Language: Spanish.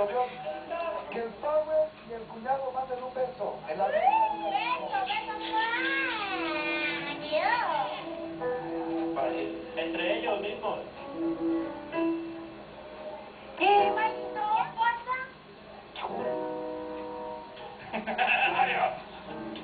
novios, que el Power y el cuñado manden un beso. En la... Beso, beso. Adiós. Entre ellos mismos. ¿Qué, Mayito? ¿Qué pasa? Adiós.